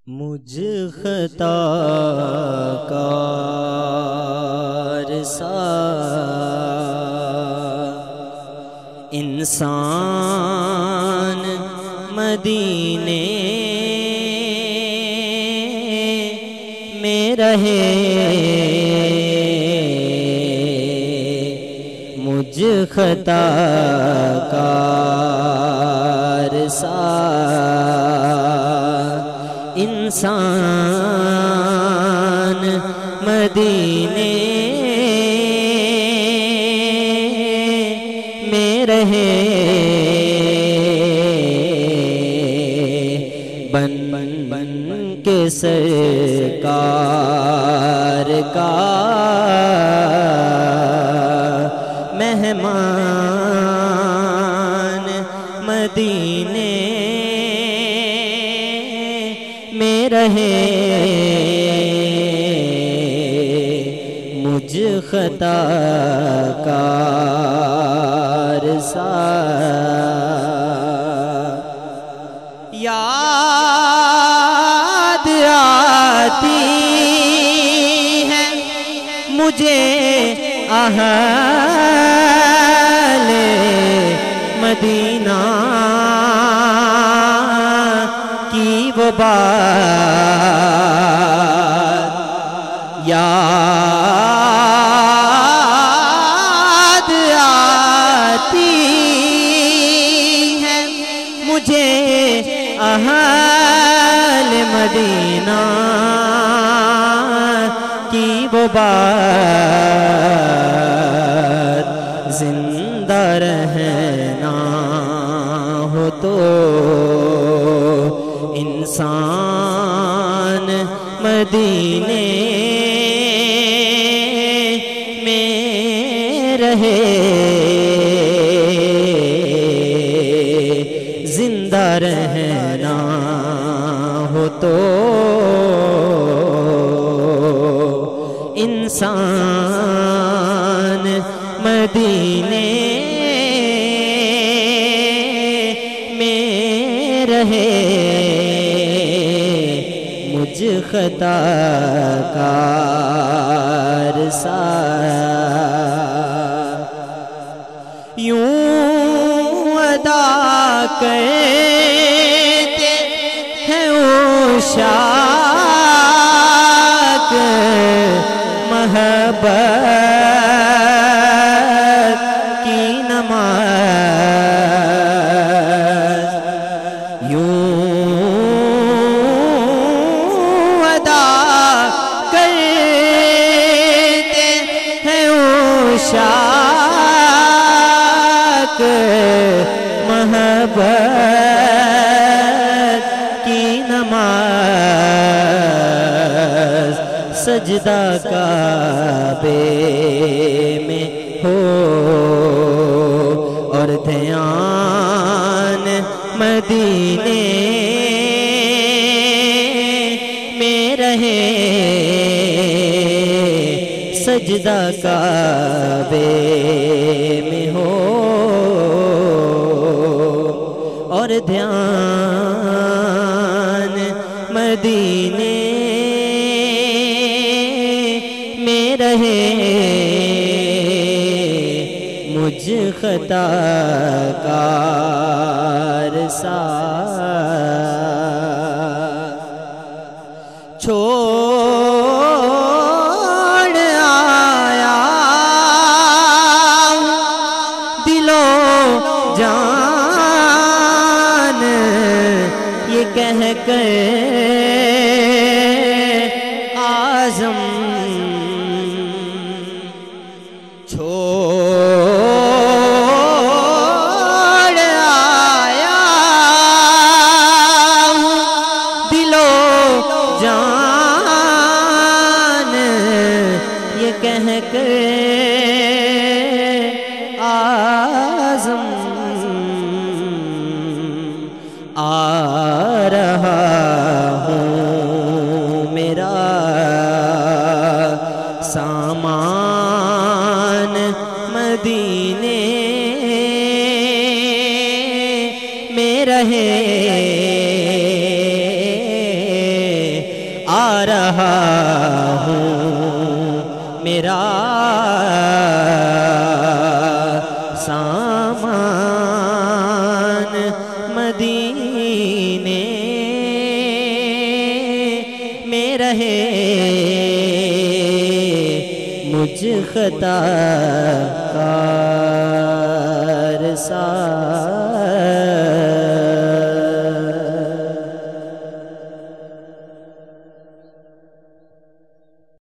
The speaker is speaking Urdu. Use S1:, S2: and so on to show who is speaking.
S1: مجھ خطا کار سا انسان مدینے میں رہے، مجھ خطا کار سا انسان مدینے میں رہے، بن کے سرکار کا مہمان مدینے میں رہے، مجھ خطا کار سا یاد آتی ہے مجھے اہل مدینہ کی وہ بات، یاد آتی ہے مجھے اہل مدینہ کی وہ بات، زندہ رہنا ہو تو انسان مدینے میں رہے، زندہ رہنا ہو تو انسان مدینے میں رہے، مجھ خطا کار سا یوں ادا کرتے ہیں عشاق محبت کی نماز، یوں ادا کرتے ہیں عشاق محبت کی نماز، سجدہ کعبے میں ہو اور دھیان مدینے میں رہے، سجدہ کعبے میں ہو اور دھیان مدینے میں رہے، مجھ خطا کار سا چھوڑ آیا دل و جان یہ کہہ کر اعظم، چھوڑ آیا دل و جان یہ کہہ کر اعظم، آ رہا ہوں میرا سامان مدینے میں رہے، رہا ہوں میرا سامان مدینے میں رہے مجھ خطا کار سا